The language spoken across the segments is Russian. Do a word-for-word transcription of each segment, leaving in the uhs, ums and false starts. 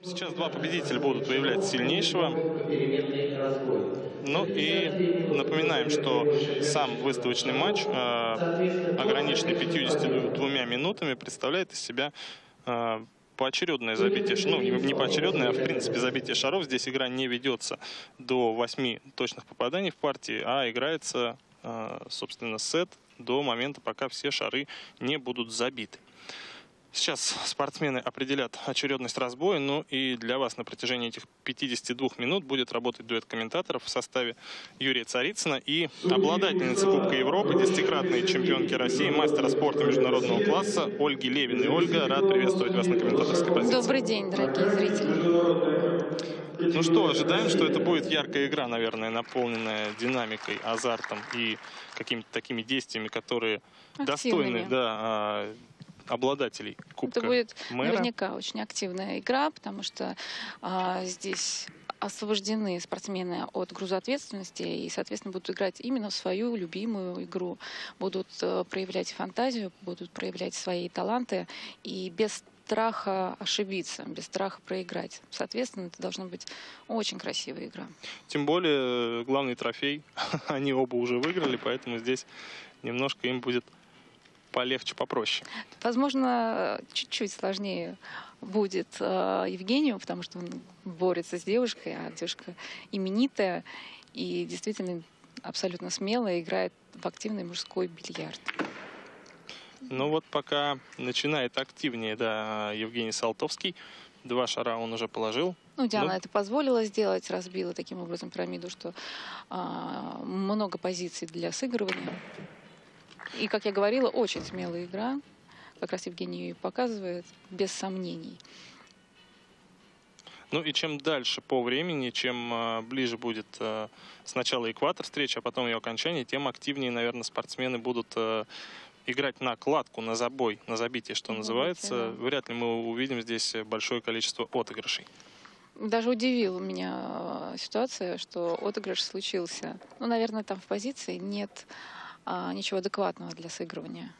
Сейчас два победителя будут выявлять сильнейшего. Ну и напоминаем, что сам выставочный матч, э, ограниченный пятьюдесятью двумя минутами, представляет из себя э, поочередное забитие, ну не, не поочередное, а в принципе забитие шаров. Здесь игра не ведется до восьми точных попаданий в партии, а играется, э, собственно, сет до момента, пока все шары не будут забиты. Сейчас спортсмены определят очередность разбоя, ну и для вас на протяжении этих пятидесяти двух минут будет работать дуэт комментаторов в составе Юрия Царицына и обладательницы Кубка Европы, десятикратной чемпионки России, мастера спорта международного класса Ольги Левиной. Ольга, рад приветствовать вас на комментаторской позиции. Добрый день, дорогие зрители. Ну что, ожидаем, что это будет яркая игра, наверное, наполненная динамикой, азартом и какими-то такими действиями, которые Активными. достойны, да, обладателей Кубка Это будет мэра. Наверняка очень активная игра, потому что а, здесь освобождены спортсмены от груза ответственности и, соответственно, будут играть именно в свою любимую игру. Будут а, проявлять фантазию, будут проявлять свои таланты и без страха ошибиться, без страха проиграть. Соответственно, это должна быть очень красивая игра. Тем более, главный трофей они оба уже выиграли, поэтому здесь немножко им будет полегче, попроще. Возможно, чуть-чуть сложнее будет э, Евгению, потому что он борется с девушкой, а девушка именитая и действительно абсолютно смелая, играет в активный мужской бильярд. Ну вот пока начинает активнее, да, Евгений Салтовский. Два шара он уже положил. Ну, Диана ну, это позволила сделать, разбила таким образом пирамиду, что э, много позиций для сыгрывания. И, как я говорила, очень смелая игра. Как раз Евгений ее показывает, без сомнений. Ну и чем дальше по времени, чем э, ближе будет э, сначала экватор встречи, а потом ее окончание, тем активнее, наверное, спортсмены будут э, играть на кладку, на забой, на забитие, что называется. Да. Вряд ли мы увидим здесь большое количество отыгрышей. Даже удивила меня ситуация, что отыгрыш случился. Ну, наверное, там в позиции нет а, ничего адекватного для сыгрывания.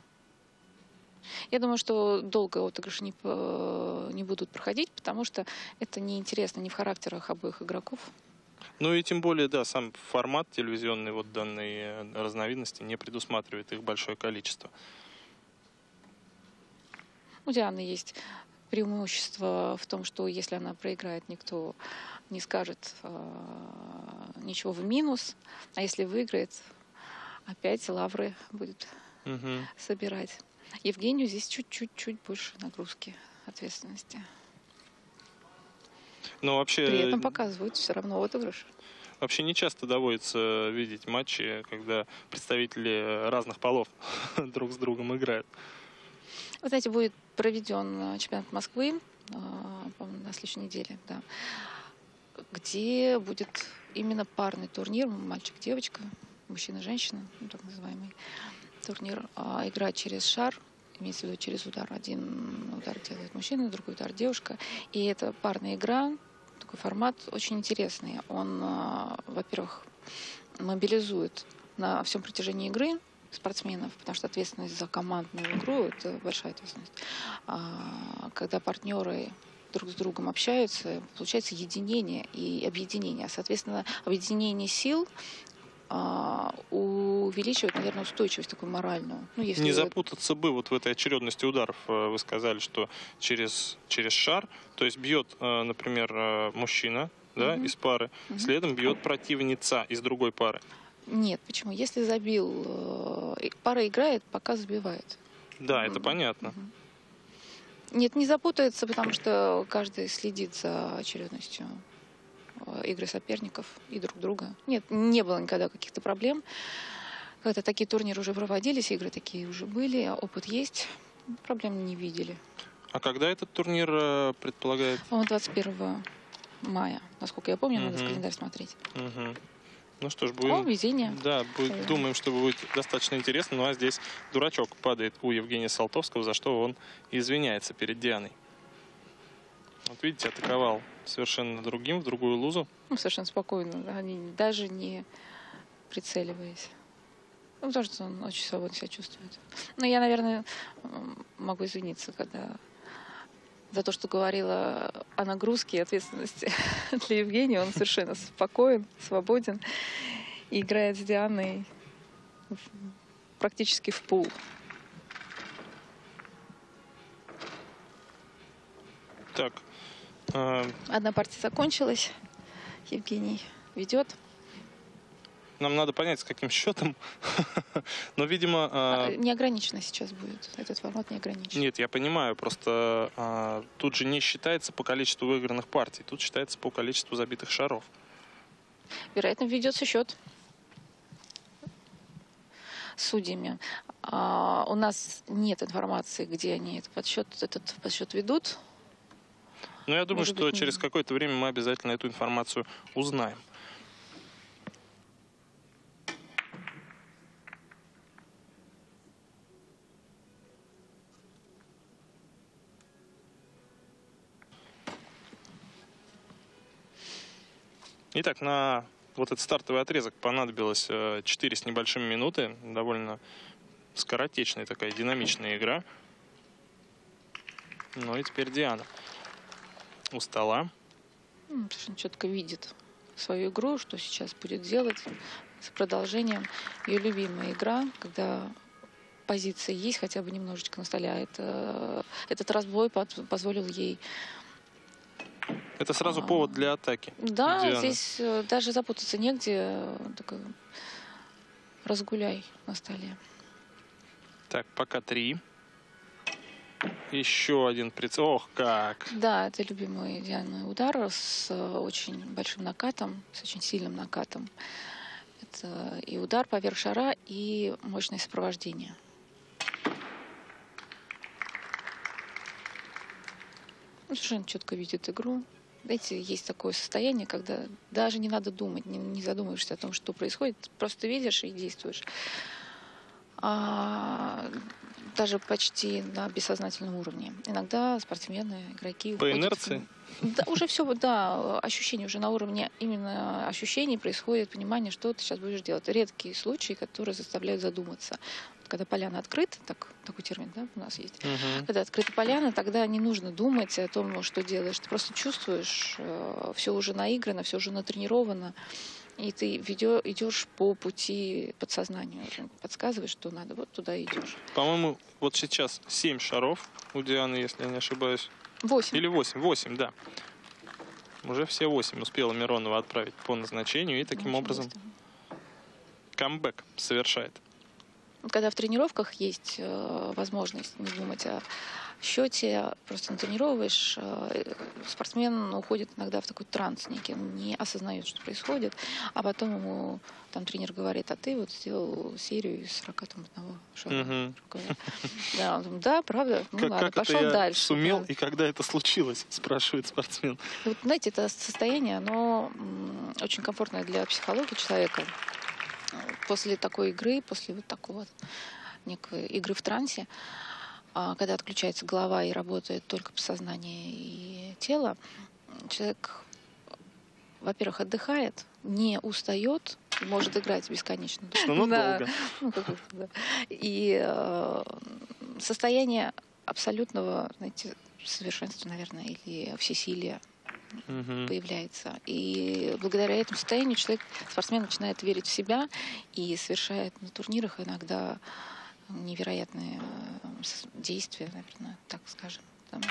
Я думаю, что долго отыгрыши не, не будут проходить, потому что это неинтересно, не в характерах обоих игроков. Ну и тем более, да, сам формат телевизионной вот данной разновидности не предусматривает их большое количество. У Дианы есть преимущество в том, что если она проиграет, никто не скажет э, ничего в минус, а если выиграет, опять лавры будет угу. собирать. Евгению здесь чуть-чуть больше нагрузки, ответственности. Но вообще, при этом показывают все равно отыгрыш. Вообще не часто доводится видеть матчи, когда представители разных полов друг с другом играют. Вы знаете, будет проведен чемпионат Москвы на следующей неделе, да, где будет именно парный турнир, мальчик-девочка, мужчина-женщина, ну, так называемый турнир, а, играть через шар, имеется в виду через удар. Один удар делает мужчина, другой удар девушка. И это парная игра, такой формат очень интересный. Он, а, во-первых, мобилизует на всем протяжении игры спортсменов, потому что ответственность за командную игру – это большая ответственность. А, когда партнеры друг с другом общаются, получается единение и объединение. Соответственно, объединение сил а, увеличивает, наверное, устойчивость такую моральную. Ну, если не запутаться бы вот в этой очередности ударов. Вы сказали, что через, через шар, то есть бьет, например, мужчина, да, угу. из пары, угу. следом бьет противница из другой пары. Нет, почему? Если забил, пара играет, пока забивает. Да, это понятно. Угу. Нет, не запутается, потому что каждый следит за очередностью игры соперников и друг друга. Нет, не было никогда каких-то проблем. Когда такие турниры уже проводились, игры такие уже были, опыт есть, проблем не видели. А когда этот турнир предполагает? Он двадцать первого мая, насколько я помню, надо uh-huh. в календарь смотреть. Uh-huh. Ну что ж, будем... О, везение. Да, будет, думаем, что будет достаточно интересно. Ну а здесь дурачок падает у Евгения Салтовского, за что он извиняется перед Дианой. Вот видите, атаковал совершенно другим, в другую лузу. Ну, совершенно спокойно, да, даже не прицеливаясь. Ну, потому что он очень свободно себя чувствует. Но я, наверное, могу извиниться, когда за то, что говорила о нагрузке и ответственности для Евгения. Он совершенно спокоен, свободен и играет с Дианой практически в пул. Так. Э... Одна партия закончилась. Евгений ведет. Нам надо понять, с каким счетом. Но, видимо... А, не ограничено сейчас будет. Этот формат не ограничен. Нет, я понимаю. Просто а, тут же не считается по количеству выигранных партий. Тут считается по количеству забитых шаров. Вероятно, ведется счет судьями. А, у нас нет информации, где они этот подсчет, этот подсчет ведут. Но я думаю, Может что быть, через какое-то время мы обязательно эту информацию узнаем. Итак, на вот этот стартовый отрезок понадобилось четыре с небольшим минуты. Довольно скоротечная такая динамичная игра. Ну и теперь Диана у стола. Совершенно четко видит свою игру, что сейчас будет делать с продолжением. Ее любимая игра, когда позиция есть хотя бы немножечко на столе. А это, этот разбой позволил ей... Это сразу повод для атаки. Да, Дианы. Здесь даже запутаться негде. Такой разгуляй на столе. Так, пока три. Еще один прицел. Ох, как! Да, это любимый Дианы удар с очень большим накатом, с очень сильным накатом. Это и удар поверх шара, и мощное сопровождение. Он совершенно четко видит игру. Знаете, есть такое состояние, когда даже не надо думать, не, не задумываешься о том, что происходит, просто видишь и действуешь. А, даже почти на бессознательном уровне. Иногда спортсмены, игроки... По инерции? Да, уже все, да, ощущения уже на уровне именно ощущений происходит понимание, что ты сейчас будешь делать. Редкие случаи, которые заставляют задуматься. Когда поляна открыта, так, такой термин, да, у нас есть. Угу. Когда открыта поляна, тогда не нужно думать о том, что делаешь. Ты просто чувствуешь, э, все уже наиграно, все уже натренировано. И ты ведё, идешь по пути подсознанию. Подсказываешь, что надо, вот туда идешь. По-моему, вот сейчас семь шаров у Дианы, если я не ошибаюсь. Восемь. Или восемь. Восемь, да. Уже все восемь успела Миронова отправить по назначению. И таким Очень образом быстро. камбэк совершает. Когда в тренировках есть э, возможность не думать о счете, просто натренировываешь, э, спортсмен уходит иногда в такой транс некий, он не осознает, что происходит, а потом ему там тренер говорит, а ты вот сделал серию из сорока одного шара. Угу. Да, он думает, да, правда, ну как, ладно, как пошел это я дальше. сумел Да. и когда это случилось, спрашивает спортсмен. Вот, знаете, это состояние, оно очень комфортное для психологии человека. После такой игры, после вот такого некой игры в трансе, когда отключается голова и работает только подсознание и тело, человек, во-первых, отдыхает, не устает, может играть бесконечно. Ну, да. долго. Ну, да. И э, состояние абсолютного, знаете, совершенства, наверное, или всесилия Угу. появляется. И благодаря этому состоянию человек, спортсмен, начинает верить в себя и совершает на турнирах иногда невероятные действия, наверное, так скажем. Там,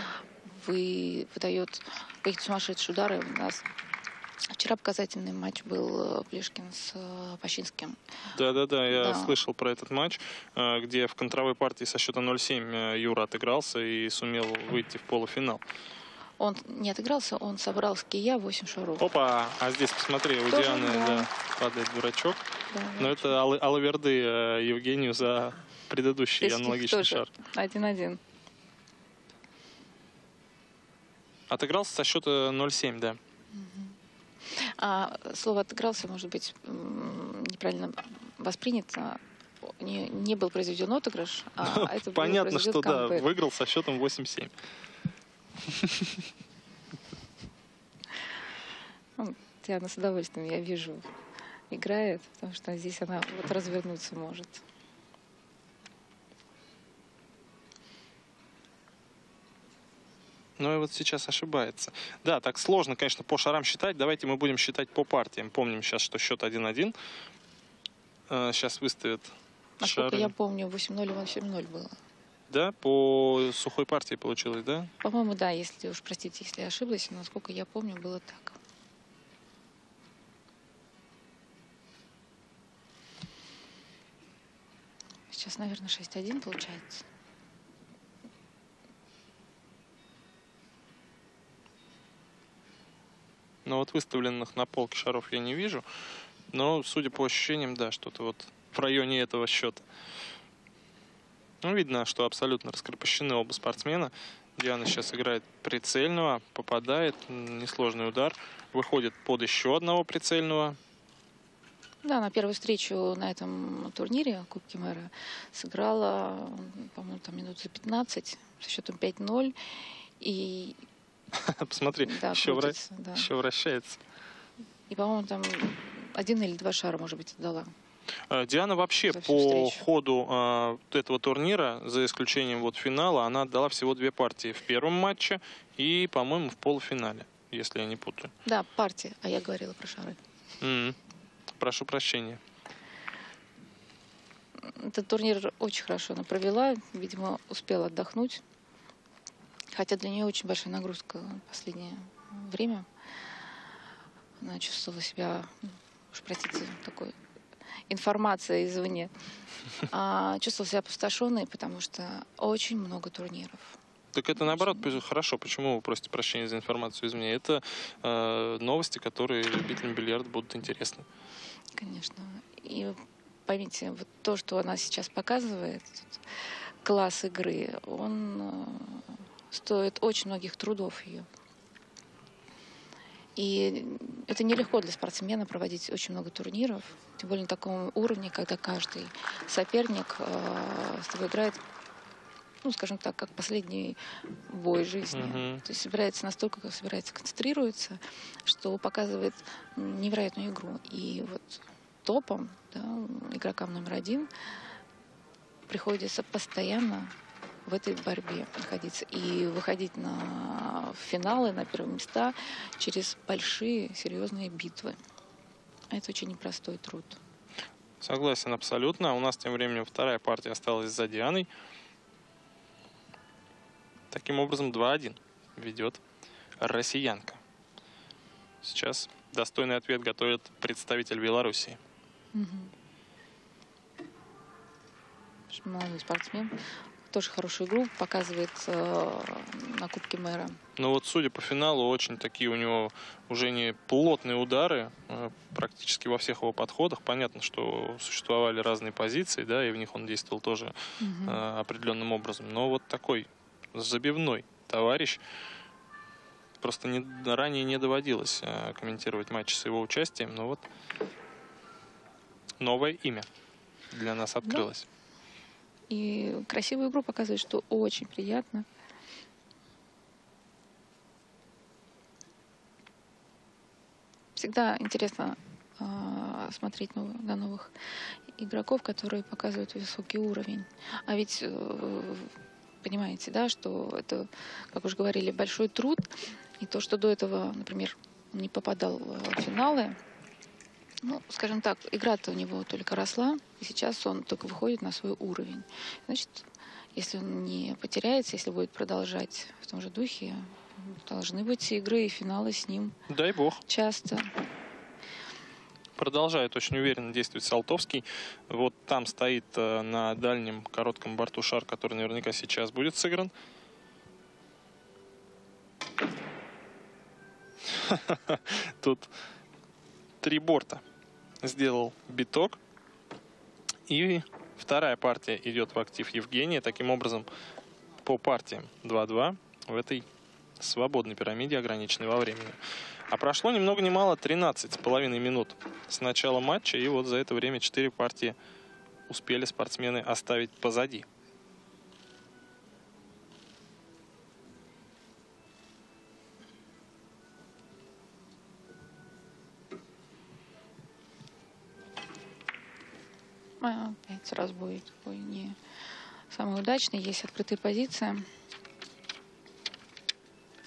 вы, выдает какие-то сумасшедшие удары. У нас вчера показательный матч был Плешкин с Пащинским. Да-да-да, я Да. слышал про этот матч, где в контровой партии со счета ноль семь Юра отыгрался и сумел выйти в полуфинал. Он не отыгрался, он собрал с кия восемь шаров. Опа, а здесь, посмотри, у Тоже, Дианы да. да, падает дурачок. Да, Но это Аллы, Аллаверды Евгению за предыдущий Плешкин аналогичный тоже. шар. Один-один. Отыгрался со счета ноль семь, да. А слово «отыгрался» может быть неправильно воспринято. Не, не был произведен отыгрыш, а это был Понятно, произведен что да, камбэк. выиграл со счетом восемь семь. Ну, Диана с удовольствием, я вижу, играет, потому что здесь она вот развернуться может. Но и вот сейчас ошибается. Да, так сложно, конечно, по шарам считать. Давайте мы будем считать по партиям. Помним сейчас, что счет один-один. Сейчас выставят Насколько шары. я помню, восемь ноль, восемь ноль было. Да, по сухой партии получилось, да? По-моему, да, если уж, простите, если я ошиблась, но насколько я помню, было так. Сейчас, наверное, шесть один получается. Но вот выставленных на полке шаров я не вижу. Но, судя по ощущениям, да, что-то вот в районе этого счета. Ну, видно, что абсолютно раскрепощены оба спортсмена. Диана сейчас играет прицельного, попадает, несложный удар. Выходит под еще одного прицельного. Да, на первую встречу на этом турнире Кубки Мэра сыграла, по-моему, там минут за пятнадцать со счетом пять ноль. И посмотри, да, еще, вра... да. еще вращается. И, по-моему, там один или два шара, может быть, отдала. Диана вообще по встречу. ходу э, этого турнира, за исключением вот финала, она отдала всего две партии в первом матче и, по-моему, в полуфинале, если я не путаю. Да, партия, а я говорила про шары. Mm-hmm. Прошу прощения. Этот турнир очень хорошо она провела, видимо, успела отдохнуть. Хотя для нее очень большая нагрузка в последнее время. Она чувствовала себя, уж простите, такой информация извне. А чувствовала себя опустошенной, потому что очень много турниров. Так это наоборот хорошо. Почему вы просите прощения за информацию извне? Это э, новости, которые любителям бильярда будут интересны. Конечно. И поймите, вот то, что она сейчас показывает, класс игры, он стоит очень многих трудов ее. И это нелегко для спортсмена проводить очень много турниров, тем более на таком уровне, когда каждый соперник э, с тобой играет, ну, скажем так, как последний бой жизни. Mm-hmm. То есть собирается настолько, как собирается, концентрируется, что показывает невероятную игру. И вот топом, да, игрокам номер один приходится постоянно в этой борьбе находиться и выходить на финалы, на первые места через большие, серьезные битвы. Это очень непростой труд. Согласен абсолютно. У нас тем временем вторая партия осталась за Дианой. Таким образом, два-один ведет россиянка. Сейчас достойный ответ готовит представитель Белоруссии. Угу. Молодой спортсмен. Тоже хорошую игру показывает э, на Кубке Мэра. Ну вот, судя по финалу, очень такие у него уже не плотные удары э, практически во всех его подходах. Понятно, что существовали разные позиции, да, и в них он действовал тоже угу. э, определенным образом. Но вот такой забивной товарищ. Просто не, ранее не доводилось э, комментировать матчи с его участием. Но вот новое имя для нас открылось. Да. И красивую игру показывает, что очень приятно. Всегда интересно э, смотреть на, на новых игроков, которые показывают высокий уровень. А ведь э, понимаете, да, что это, как уже говорили, большой труд. И то, что до этого, например, он не попадал в финалы, ну, скажем так, игра-то у него только росла, и сейчас он только выходит на свой уровень. Значит, если он не потеряется, если будет продолжать в том же духе, должны быть игры и финалы с ним. Дай бог. Часто. Продолжает очень уверенно действовать Салтовский. Вот там стоит э, на дальнем коротком борту шар, который наверняка сейчас будет сыгран. Тут три борта сделал биток. И вторая партия идет в актив Евгения. Таким образом, по партиям два-два в этой свободной пирамиде, ограниченной во времени. А прошло ни много ни мало тринадцать с половиной минут с начала матча. И вот за это время четыре партии успели спортсмены оставить позади. Опять сразу будет такой не самый удачный. Есть открытая позиция.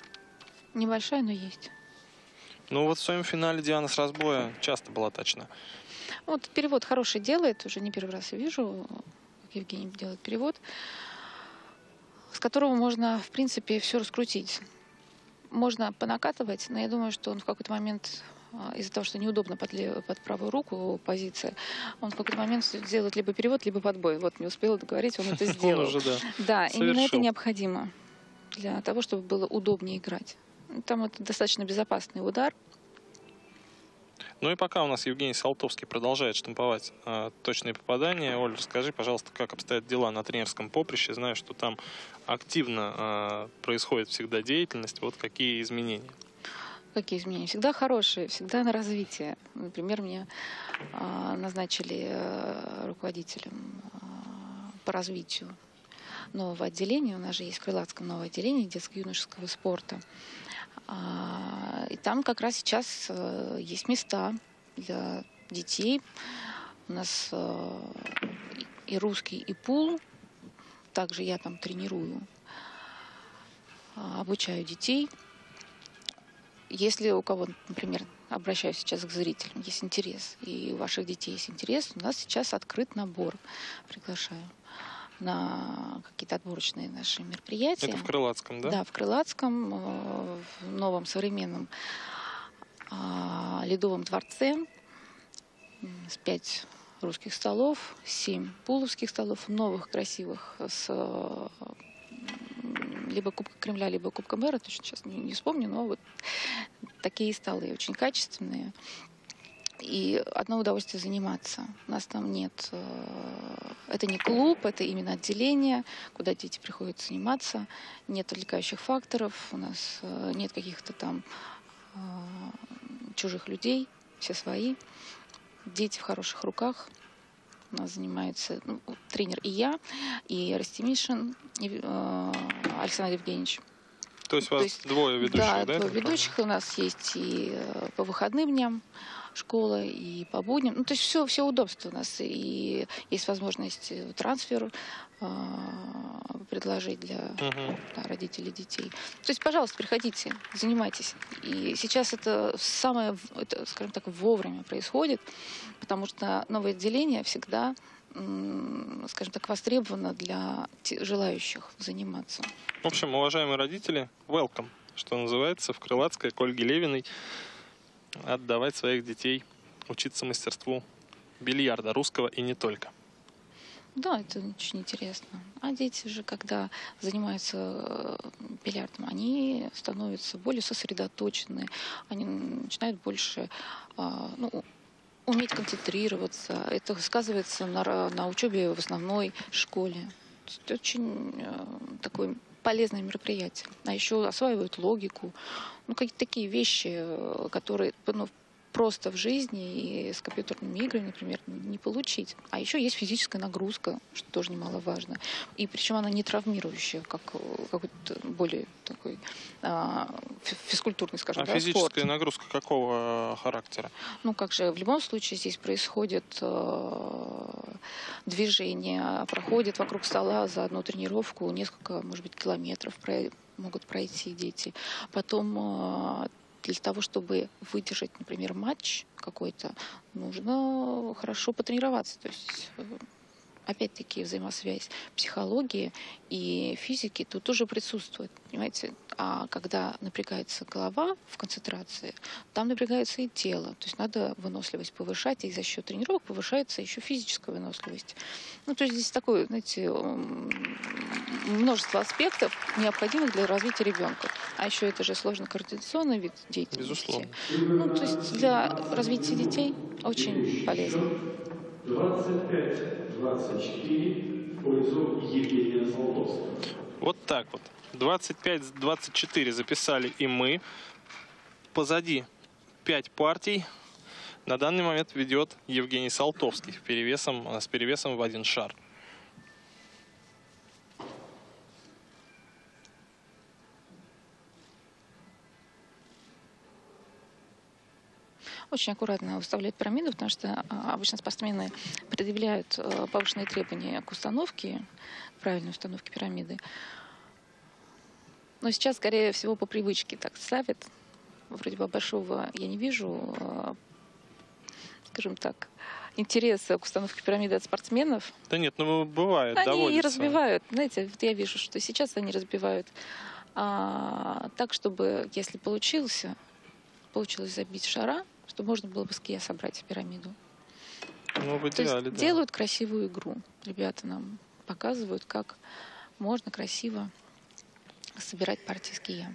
Небольшая, но есть. Ну вот в своем финале Диана с разбоя часто была точна. Вот перевод хороший делает, уже не первый раз я вижу, как Евгений делает перевод, с которого можно, в принципе, все раскрутить. Можно понакатывать, но я думаю, что он в какой-то момент, а, из-за того, что неудобно под, лев- под правую руку позиция, он в какой-то момент сделает либо перевод, либо подбой. Вот не успела договорить, он это Он сделал. уже, да, Да, именно это совершил. необходимо для того, чтобы было удобнее играть. Там это достаточно безопасный удар. Ну и пока у нас Евгений Салтовский продолжает штамповать э, точные попадания, Оль, расскажи, пожалуйста, как обстоят дела на тренерском поприще. Знаю, что там активно э, происходит всегда деятельность. Вот какие изменения? Какие изменения? Всегда хорошие, всегда на развитие. Например, меня а, назначили э, руководителем а, по развитию нового отделения. У нас же есть в Крылатском новое отделение детско-юношеского спорта. А, И там как раз сейчас э, есть места для детей. У нас э, и русский, и пул. Также я там тренирую, а, обучаю детей. Если у кого, например, обращаюсь сейчас к зрителям, есть интерес, и у ваших детей есть интерес, у нас сейчас открыт набор. Приглашаю на какие-то отборочные наши мероприятия. Это в Крылатском, да? Да, в Крылатском, э, в новом современном а, ледовом дворце м, с пять русских столов, семь пуловских столов, новых, красивых, с э, м, либо Кубка Кремля, либо Кубка Мэра, точно сейчас не, не вспомню, но вот такие столы очень качественные. И одно удовольствие заниматься. У нас там нет... э, Это не клуб, это именно отделение, куда дети приходят заниматься. Нет отвлекающих факторов, у нас э, нет каких-то там э, чужих людей, все свои. Дети в хороших руках. У нас занимается ну, тренер и я, и Растемишин, и э, Александр Евгеньевич. То есть у вас То есть, двое ведущих, да? Да, я двое так ведущих. У нас есть и э, по выходным дням школа, и по будням. Ну, то есть все, все удобства у нас. И есть возможность э, трансфер э, предложить для понимаю? Мгм. да, родителей детей. То есть, пожалуйста, приходите, занимайтесь. И сейчас это самое, в- это, скажем так, вовремя происходит, потому что новое отделение всегда, м, скажем так, востребовано для те- желающих заниматься. В общем, уважаемые родители, welcome, что называется, в Крылатское к Ольге Левиной отдавать своих детей учиться мастерству бильярда русского и не только. Да, это очень интересно. А дети же, когда занимаются э, бильярдом, они становятся более сосредоточены, они начинают больше а, ну, у- уметь концентрироваться. Это сказывается на, ра- на учебе в основной школе. То есть очень э, такое полезное мероприятие. А еще осваивают логику. Ну, какие-то такие вещи, э, которые ну, просто в жизни и с компьютерными играми, например, не получить. А еще есть физическая нагрузка, что тоже немаловажно. И причем она не травмирующая, как э, какой-то более такой а, фи- физкультурный, скажем, А да, спорт. физическая нагрузка какого э, характера? Ну, как же, в любом случае здесь происходит э, движение, проходит вокруг стола за одну тренировку несколько, может быть, километров про- могут пройти дети. Потом э, для того, чтобы выдержать, например, матч какой-то, нужно хорошо потренироваться. То есть э, опять-таки взаимосвязь психологии и физики тут тоже присутствует, понимаете? А когда напрягается голова в концентрации, там напрягается и тело. То есть надо выносливость повышать, и за счет тренировок повышается еще физическая выносливость. Ну, то есть здесь такое, знаете, м, множество аспектов, необходимых для развития ребенка. А еще это же сложно-координационный вид деятельности. Безусловно. Ну, то есть для развития детей очень полезно. двадцать пять двадцать четыре в пользу Евгения Золотовского. Вот так вот. двадцать пять двадцать четыре записали и мы. Позади пять партий. На данный момент ведет Евгений Салтовский перевесом, с перевесом в один шар. Очень аккуратно выставляют пирамиду, потому что а, обычно спортсмены предъявляют э, повышенные требования к установке, правильной установке пирамиды. Но сейчас, скорее всего, по привычке так ставят. Вроде бы большого я не вижу, э, скажем так, интереса к установке пирамиды от спортсменов. Да нет, ну бывает, Они и доводится. разбивают. Знаете, вот я вижу, что сейчас они разбивают а, так, чтобы, если получился, получилось забить шара, чтобы можно было бы с кия собрать пирамиду. Ну, в То идеале, есть да. делают красивую игру. Ребята нам показывают, как можно красиво собирать партии с кия.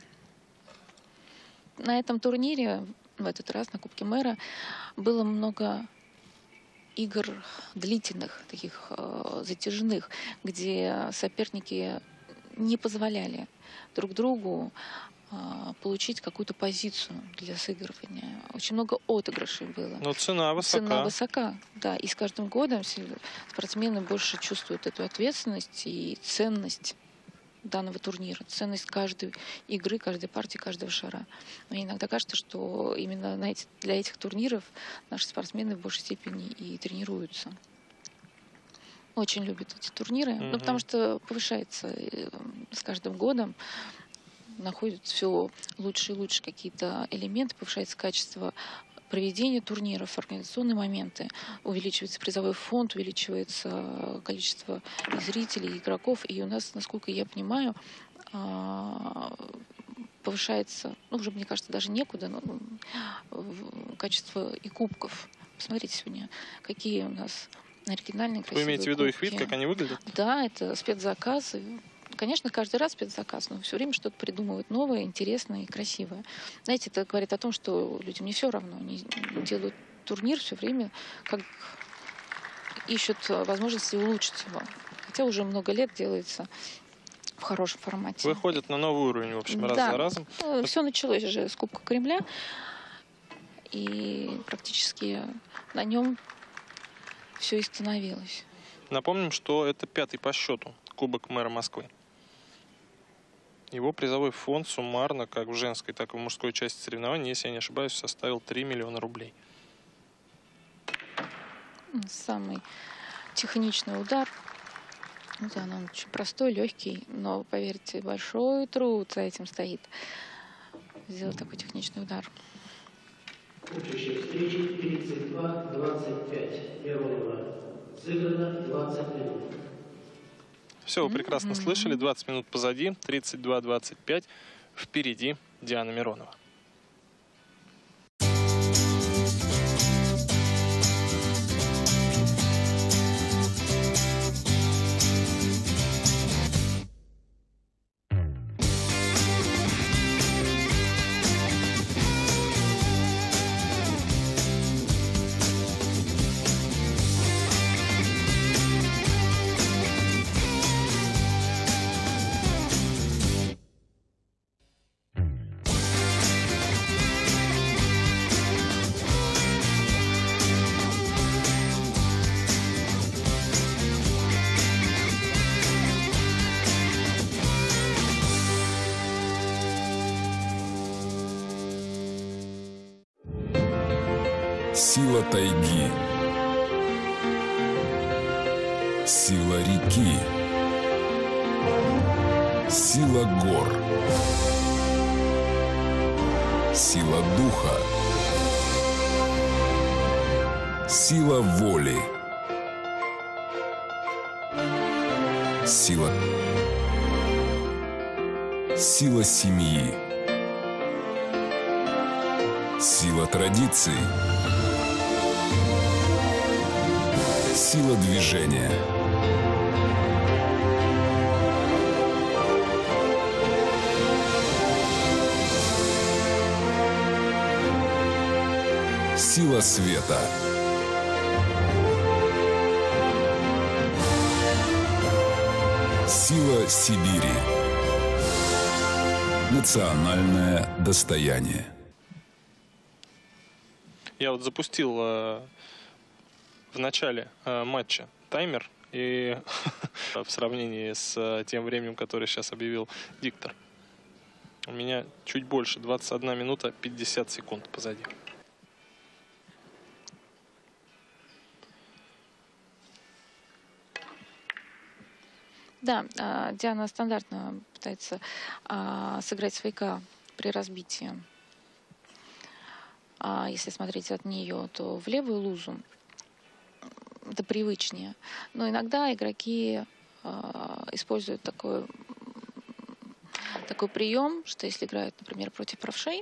На этом турнире, в этот раз, на Кубке Мэра, было много игр длительных, таких э, затяжных, где соперники не позволяли друг другу э, получить какую-то позицию для сыгрывания. Очень много отыгрышей было. Но цена высока. Цена высока, да. И с каждым годом спортсмены больше чувствуют эту ответственность и ценность данного турнира, ценность каждой игры, каждой партии, каждого шара. Мне иногда кажется, что именно, знаете, для этих турниров наши спортсмены в большей степени и тренируются. Очень любят эти турниры, Mm-hmm. ну, потому что повышается э, с каждым годом, находят все лучше и лучше какие-то элементы, повышается качество проведения турниров, организационные моменты, увеличивается призовой фонд, увеличивается количество и зрителей, и игроков. И у нас, насколько я понимаю, повышается, ну, уже, мне кажется, даже некуда, но качество и кубков. Посмотрите сегодня, какие у нас оригинальные, красивые Вы имеете в виду кубки. их вид, как они выглядят? Да, это спецзаказы. Конечно, каждый раз спецзаказ, но все время что-то придумывают новое, интересное и красивое. Знаете, это говорит о том, что людям не все равно. Они делают турнир все время, как ищут возможности улучшить его. Хотя уже много лет делается в хорошем формате. Выходят на новый уровень, в общем, раз да. за разом. Все началось же с Кубка Кремля. И практически на нем все и становилось. Напомним, что это пятый по счету Кубок Мэра Москвы. Его призовой фонд суммарно, как в женской, так и в мужской части соревнований, если я не ошибаюсь, составил три миллиона рублей. Самый техничный удар. Да, он очень простой, легкий, но, поверьте, большой труд за этим стоит. Сделать такой техничный удар. Учащие встречи тридцать два двадцать пять. Миронова. Сыграно двадцать минут. Все, вы прекрасно mm-hmm. слышали. двадцать минут позади, тридцать два двадцать пять. Впереди Диана Миронова. Сила тайги, сила реки, сила гор, сила духа, сила воли, сила, сила семьи, сила традиций. Сила движения. Сила света. Сила Сибири. Национальное достояние. Я вот запустил э, в начале э, матча таймер, и в сравнении с э, тем временем, которое сейчас объявил диктор, у меня чуть больше, двадцать одна минута пятьдесят секунд позади. Да, а, Диана стандартно пытается а, сыграть свояка при разбитии. А если смотреть от нее, то в левую лузу это привычнее. Но иногда игроки а, используют такой, такой прием, что если играют, например, против правшей,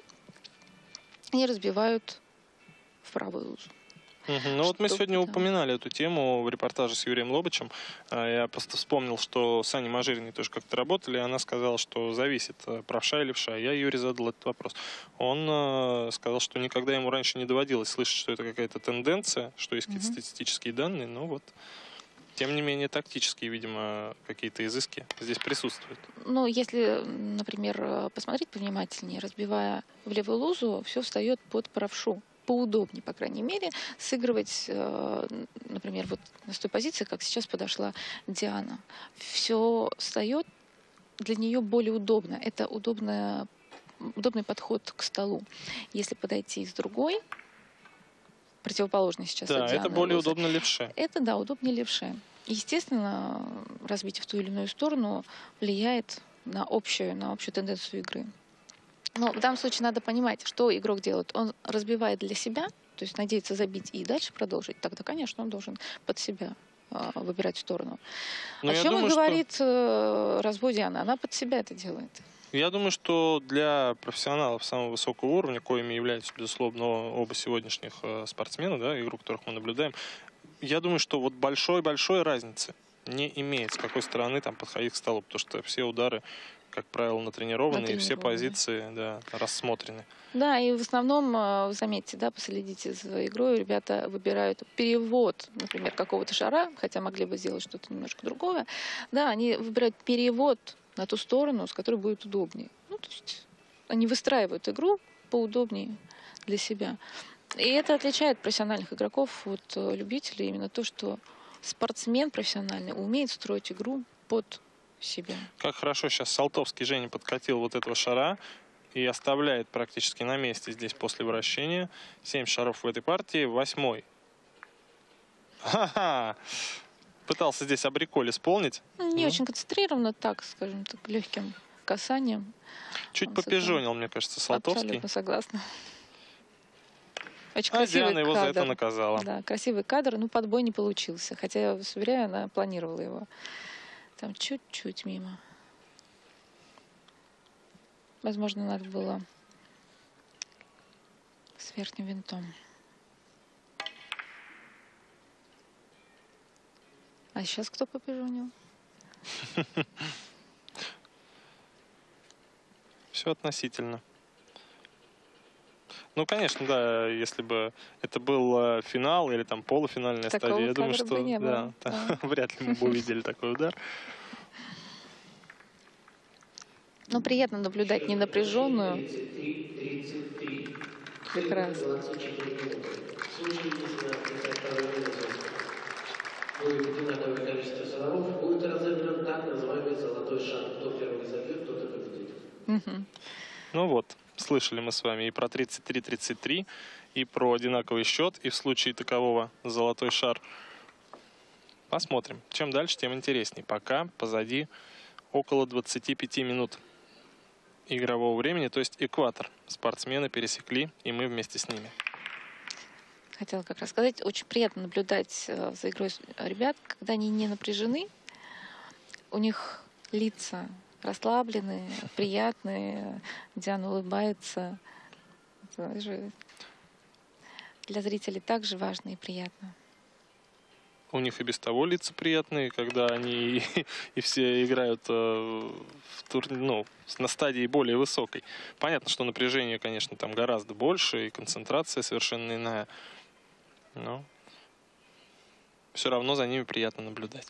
они разбивают в правую лузу. Угу. Ну вот мы Чтоб, сегодня да. упоминали эту тему в репортаже с Юрием Лобачем. А, Я просто вспомнил, что с Аней Мажириной тоже как-то работали, и она сказала, что зависит, э, правша или левша. Я Юре задал этот вопрос. Он э, сказал, что никогда ему раньше не доводилось слышать, что это какая-то тенденция, что есть какие-то Мгм. статистические данные, но вот, тем не менее, тактические, видимо, какие-то изыски здесь присутствуют. Ну, если, например, э, посмотреть повнимательнее, разбивая в левую лузу, все встает под правшу. Поудобнее, по крайней мере, сыгрывать, э, например, вот с той позиции, как сейчас подошла Диана. Все встает для нее более удобно. Это удобная, удобный подход к столу. Если подойти с другой, противоположной сейчас Да, от это Дианы более лозы, удобно левше. это, да, удобнее левше. Естественно, разбитие в ту или иную сторону влияет на общую, на общую тенденцию игры. Но в данном случае надо понимать, что игрок делает. Он разбивает для себя, то есть надеется забить и дальше продолжить. Тогда, конечно, он должен под себя а, выбирать сторону. Но О я чем думаю, и что- говорит э, разбой Дианы. Она под себя это делает. Я думаю, что для профессионалов самого высокого уровня, коими являются, безусловно, оба сегодняшних э, спортсмена, да, игру которых мы наблюдаем, я думаю, что вот большой-большой разницы не имеет, с какой стороны там подходить к столу, потому что все удары, как правило, натренированы, и все Натренированы. позиции, да, рассмотрены. Да, и в основном, э, вы заметьте, да, последите за игрой, ребята выбирают перевод, например, какого-то шара, хотя могли бы сделать что-то немножко другое. Да, они выбирают перевод на ту сторону, с которой будет удобнее. Ну, то есть они выстраивают игру поудобнее для себя. И это отличает профессиональных игроков от э, любителей, именно то, что спортсмен профессиональный умеет строить игру под себя. Как хорошо сейчас Салтовский Женя подкатил вот этого шара и оставляет практически на месте здесь после вращения. Семь шаров в этой партии, восьмой. Ха-ха! Пытался здесь абриколь исполнить. Ну, не Ну. очень концентрированно, так, скажем так, легким касанием. Чуть Он сыграл. попижонил, мне кажется, Салтовский. Абсолютно согласна. Очень А красивый Диана его за это кадр. наказала. Да, красивый кадр, но подбой не получился. Хотя, я вас уверяю, она планировала его. Там чуть-чуть мимо. Возможно, надо было с верхним винтом. А сейчас кто попижонил? Все относительно. Ну, конечно, да, если бы это был э, финал или там полуфинальная Такого стадия, я думаю, кадра что бы не да, было, там да. вряд ли мы бы увидели такой удар. Ну, приятно наблюдать ненапряженную. тридцать три тридцать три. Прекрасно. двадцать четыре минуты. В случае, если на тридцать второй минуте будет одинаковое количество шаров, будет разыгран так называемый золотой шар. Кто первый забьет, тот и победит. Мгм. Ну вот, слышали мы с вами и про тридцать три тридцать три, и про одинаковый счет, и в случае такового золотой шар. Посмотрим. Чем дальше, тем интересней. Пока позади около двадцати пяти минут игрового времени, то есть экватор. Спортсмены пересекли, и мы вместе с ними. Хотела как раз сказать, очень приятно наблюдать э, за игрой с- ребят, когда они не напряжены, у них лица расслабленные, приятные, Диана улыбается. Это же для зрителей также важно и приятно. У них и без того лица приятные, когда они и все играют э, в тур, ну, на стадии более высокой. Понятно, что напряжение, конечно, там гораздо больше, и концентрация совершенно иная. Но все равно за ними приятно наблюдать.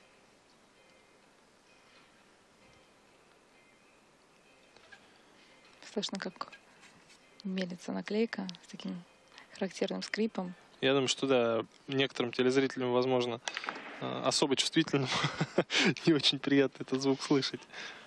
Слышно, как мелится наклейка с таким характерным скрипом. Я думаю, что да, некоторым телезрителям, возможно, э, особо чувствительным не очень приятно этот звук слышать.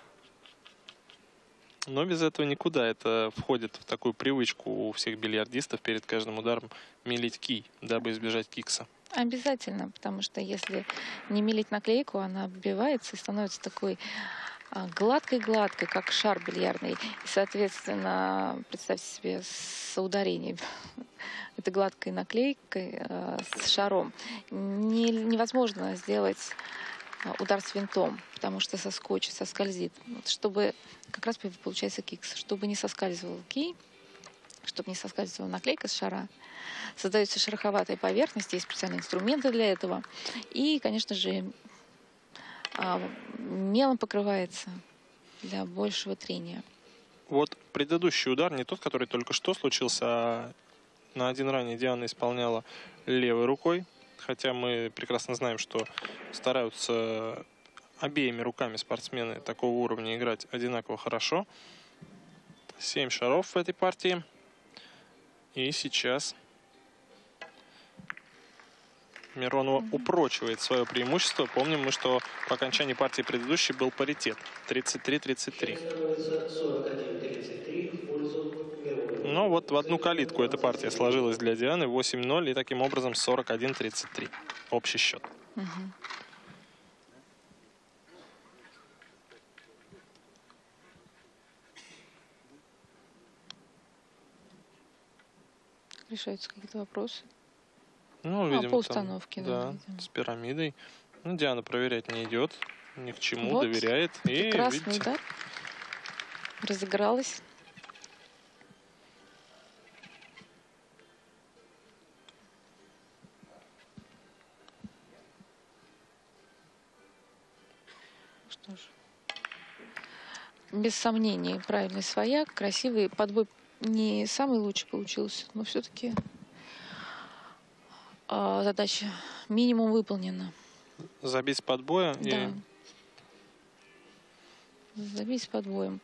Но без этого никуда. Это входит в такую привычку у всех бильярдистов перед каждым ударом мелить кий, дабы избежать кикса. Обязательно, потому что если не мелить наклейку, она оббивается и становится такой а, гладкой-гладкой, как шар бильярдный. И, соответственно, представьте себе с ударением этой гладкой наклейкой э, с шаром не, невозможно сделать а, удар с винтом, потому что соскочит, соскользит. Вот, чтобы как раз получается кикс, чтобы не соскальзывал кий, чтобы не соскальзывала наклейка с шара, создаются шероховатые поверхности, есть специальные инструменты для этого. И, конечно же, а, мелом покрывается для большего трения. Вот предыдущий удар, не тот, который только что случился, а на один ранее Диана исполняла левой рукой. Хотя мы прекрасно знаем, что стараются обеими руками спортсмены такого уровня играть одинаково хорошо. Семь шаров в этой партии. И сейчас Миронова упрочивает свое преимущество. Помним мы, что по окончании партии предыдущей был паритет. тридцать три тридцать три. Становится сорок один тридцать три в пользу Мироновой. Но вот в одну калитку эта партия сложилась для Дианы. восемь ноль. И таким образом сорок один тридцать три. Общий счет. Угу. Решаются какие-то вопросы. Ну, А, видимо, по там, установке, да, да, видимо. с пирамидой. Ну, Диана проверять не идет. Ни к чему, Вот, доверяет. И, прекрасный видите, удар. Разыгралась. Что ж. Без сомнений, правильный свояк, красивый подбой. Не самый лучший получился, но все-таки а, задача минимум выполнена. забить с подбоя. Да. И Забить с подбоем.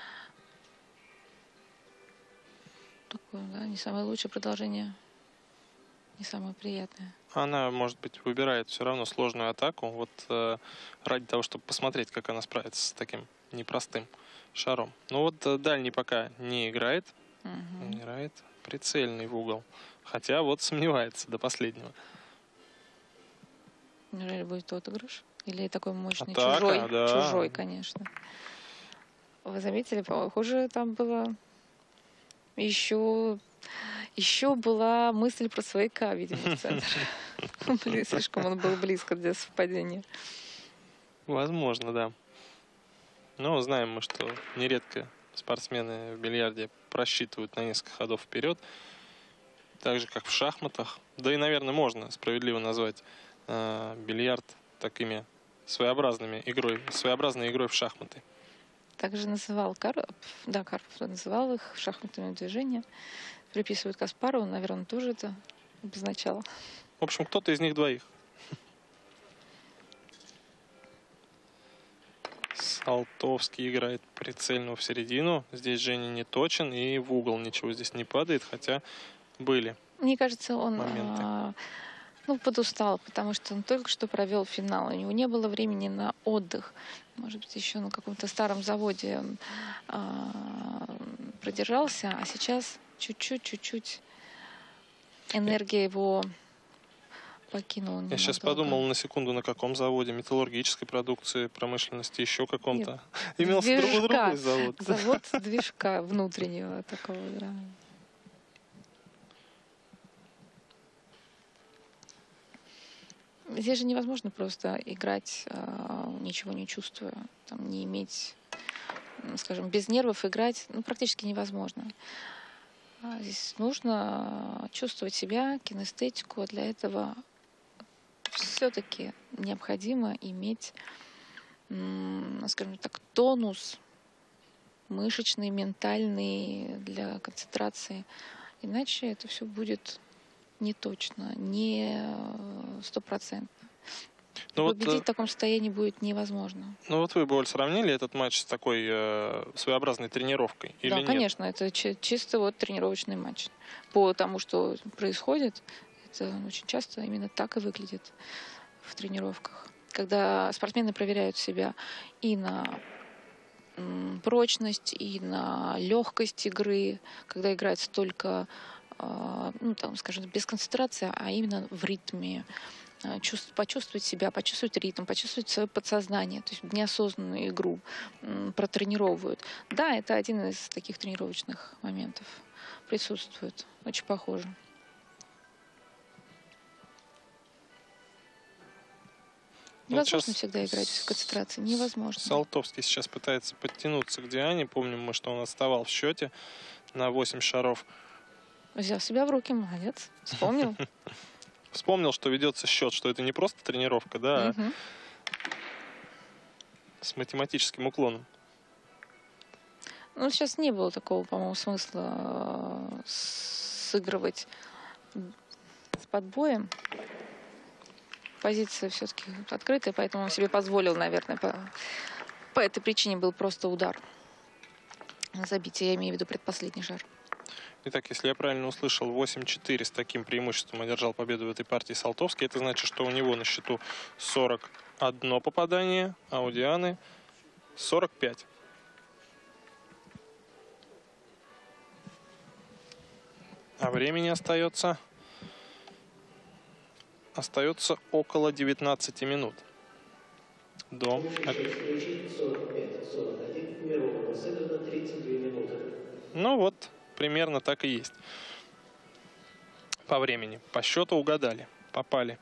Такое, да, не самое лучшее продолжение, не самое приятное. она, может быть, выбирает все равно сложную атаку. Вот э, ради того, чтобы посмотреть, как она справится с таким непростым шаром. Ну вот э, дальний пока не играет. Угу. Играет прицельный в угол. Хотя вот сомневается до последнего. Неужели будет отыгрыш? Или такой мощный? Атака, чужой? да. Чужой, конечно. Вы заметили, похоже, там было еще, еще была мысль про свояка, видимо, в центре. Блин, слишком он был близко для совпадения. Возможно, да. Но знаем мы, что нередко спортсмены в бильярде просчитывают на несколько ходов вперед. Так же, как в шахматах. Да и, наверное, можно справедливо назвать э, бильярд такими своеобразными игрой, своеобразной игрой в шахматы. Также называл Карпов, да, Карпов называл их шахматными движениями. Приписывают Каспарову, наверное, тоже это обозначало. В общем, кто-то из них двоих. Салтовский играет прицельно в середину. Здесь Женя не точен, и в угол ничего здесь не падает, хотя были. Мне кажется, он Моменты. а, ну, подустал, потому что он только что провел финал. У него не было времени на отдых. Может быть, еще на каком-то старом заводе он а, продержался, а сейчас чуть-чуть, чуть-чуть энергия его покинула. Я сейчас ненадолго. подумал на секунду, на каком заводе, металлургической продукции, промышленности, еще каком-то. Нет, Имелся движка. другой, другой завод. Завод движка внутреннего такого, да. Здесь же невозможно просто играть, а, ничего не чувствуя, там, не иметь, м, скажем, без нервов играть, ну, практически невозможно. А здесь нужно чувствовать себя, кинестетику, а для этого все-таки необходимо иметь, м, скажем так, тонус мышечный, ментальный для концентрации. Иначе это все будет не точно, не стопроцентно. Ну вот, Победить э, в таком состоянии будет невозможно. ну вот вы бы, Оль, сравнили этот матч с такой э, своеобразной тренировкой или Да, нет? конечно, это чи- чисто вот тренировочный матч. По тому, что происходит, это очень часто именно так и выглядит в тренировках. Когда спортсмены проверяют себя и на м, прочность, и на легкость игры, когда играют столько а, ну, там, скажем, без концентрации, а именно в ритме. А, чувств- почувствовать себя, почувствовать ритм, почувствовать свое подсознание, то есть неосознанную игру м, протренировывают. Да, это один из таких тренировочных моментов. Присутствует. Очень похоже. Ну, вот Невозможно сейчас всегда играть в концентрации. Невозможно. Салтовский сейчас пытается подтянуться к Диане. Помним мы, что он отставал в счете на восемь шаров. Взял себя в руки, молодец. Вспомнил. Вспомнил, что ведется счет, что это не просто тренировка, да, а Мгм. с математическим уклоном. Ну, сейчас не было такого, по-моему, смысла э, сыгрывать с подбоем. Позиция все-таки открытая, поэтому он себе позволил, наверное, по, по этой причине был просто удар на забитие. Я имею в виду предпоследний жар. Итак, если я правильно услышал, восемь четыре с таким преимуществом одержал победу в этой партии Салтовский. Это значит, что у него на счету сорок одно попадание, а у Дианы сорок пять. А времени остается... Остается около девятнадцати минут. До... Встречи сорок пять сорок один. Миронова сыграно тридцать две минуты. Ну вот, примерно так и есть. По времени. По счету угадали. Попали.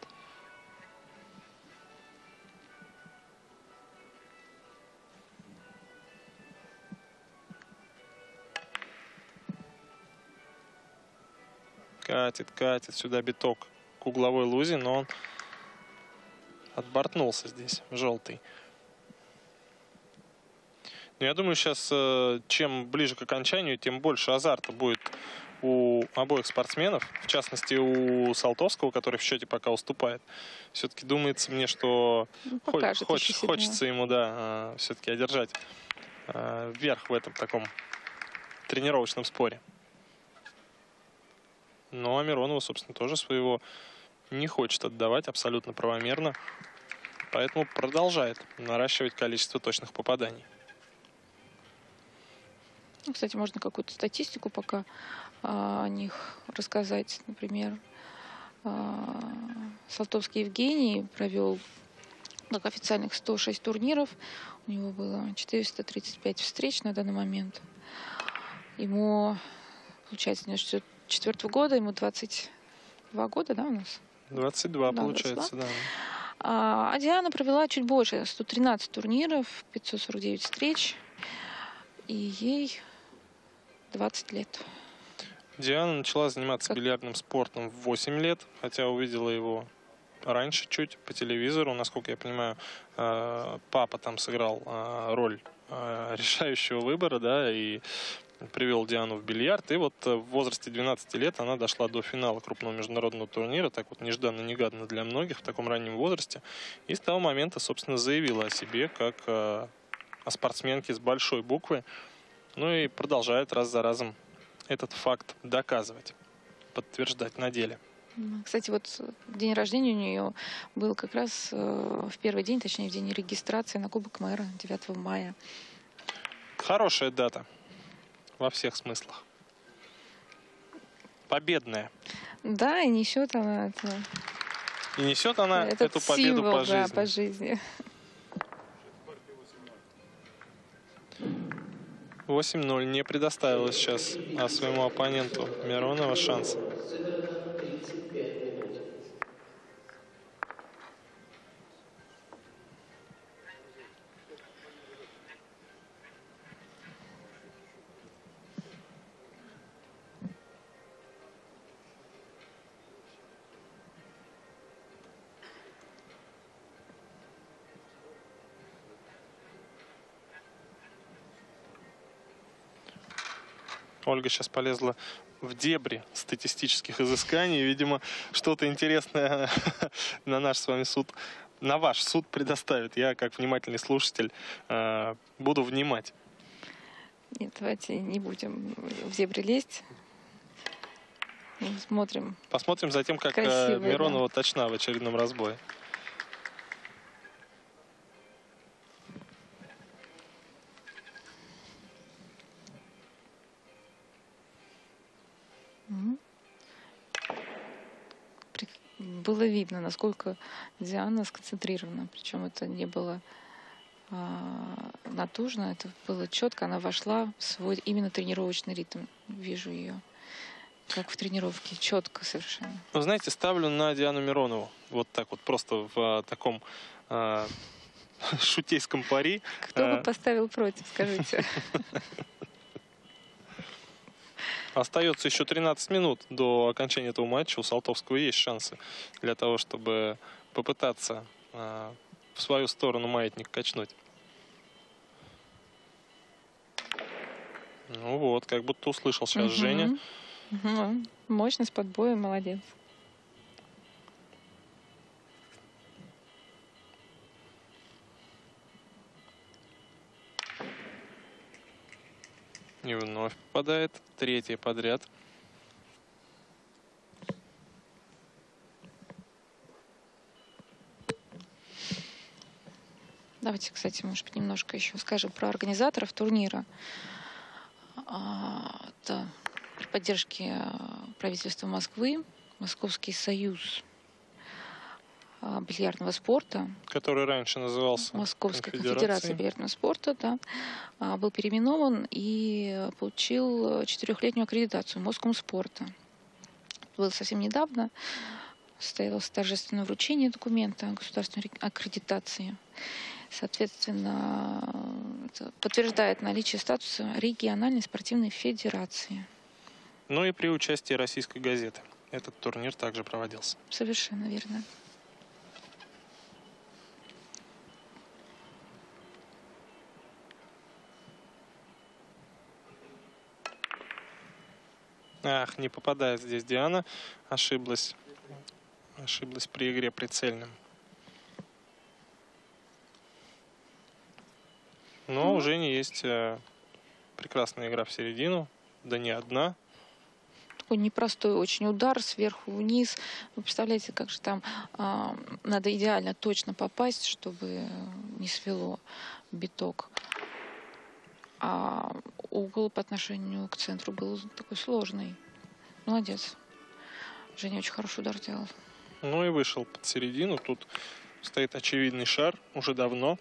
Катит, катит сюда биток к угловой лузе, но он отбортнулся здесь, желтый. Но я думаю, сейчас, чем ближе к окончанию, тем больше азарта будет у обоих спортсменов. В частности, у Салтовского, который в счете пока уступает. Все-таки думается мне, что Ну, хо- покажет хоч- еще себя. хочется ему, да, все-таки одержать э, верх в этом таком тренировочном споре. Ну, а Миронова, собственно, тоже своего не хочет отдавать абсолютно правомерно. Поэтому продолжает наращивать количество точных попаданий. Ну, кстати, можно какую-то статистику пока а, о них рассказать. Например, а, Салтовский Евгений провел так, официальных сто шесть турниров. У него было четыреста тридцать пять встреч на данный момент. Ему, получается, девяносто четвёртого года, ему двадцать два года, да, у нас? двадцать два Да, получается, да. А, а Диана провела чуть больше, сто тринадцать турниров, пятьсот сорок девять встреч. И ей двадцать лет. Диана начала заниматься Как- бильярдным спортом в восемь лет, хотя увидела его раньше чуть по телевизору. Насколько я понимаю, э, папа там сыграл э, роль э, решающего выбора, да, и привел Диану в бильярд. И вот э, в возрасте двенадцати лет она дошла до финала крупного международного турнира, так вот нежданно-негаданно для многих в таком раннем возрасте. И с того момента, собственно, заявила о себе как э, о спортсменке с большой буквы. Ну и продолжает раз за разом этот факт доказывать, подтверждать на деле. М, Кстати, вот день рождения у нее был как раз э, в первый день, точнее, в день регистрации на Кубок мэра, девятого мая. Хорошая дата во всех смыслах. Победная. Да, и несет она это, И несет она этот эту победу символ, по да, жизни. по жизни. восемь ноль не предоставила сейчас а своему оппоненту Миронова шанса. Сыграно тридцать пять минут. Ольга сейчас полезла в дебри статистических изысканий. Видимо, что-то интересное на наш с вами суд, на ваш суд предоставит. Я, как внимательный слушатель, э, буду внимать. Нет, давайте не будем в дебри лезть. Смотрим. Посмотрим за тем, как э, Красивые, да. Миронова точна в очередном разбое. Мгм. При- Было видно, насколько Диана сконцентрирована. Причем это не было а, натужно, это было четко. Она вошла в свой именно тренировочный ритм. Вижу ее, как в тренировке, четко совершенно. Вы знаете, ставлю на Диану Миронову. Вот так вот, просто в а, таком а, шутейском пари. Кто бы А, поставил против, скажите? Остается еще тринадцать минут до окончания этого матча. У Салтовского есть шансы для того, чтобы попытаться а, в свою сторону маятник качнуть. Ну вот, как будто услышал сейчас Мгм. Женя. Мгм. Мощность подбоя, молодец. И вновь попадает. Третья подряд. Давайте, кстати, может быть, немножко еще скажем про организаторов турнира. А, Это при поддержке а, правительства Москвы, Московский союз а, бильярдного спорта, Который раньше назывался Московская конфедерация Конфедерацией. бильярдного спорта, да, а, был переименован и получил четырехлетнюю аккредитацию Москомспорта. Было совсем недавно. Состоялось торжественное вручение документа государственной аккредитации. Соответственно, это подтверждает наличие статуса региональной спортивной федерации. Ну и при участии российской газеты этот турнир также проводился. Совершенно верно. Ах, не попадает здесь Диана. Ошиблась. Ошиблась при игре прицельным. Но у Жени есть э, прекрасная игра в середину. Да не одна. Такой непростой очень удар сверху вниз. Вы представляете, как же там а, надо идеально точно попасть, чтобы не свело биток. А угол по отношению к центру был такой сложный. Молодец. Женя очень хороший удар делал. Ну и вышел под середину. Тут стоит очевидный шар уже давно.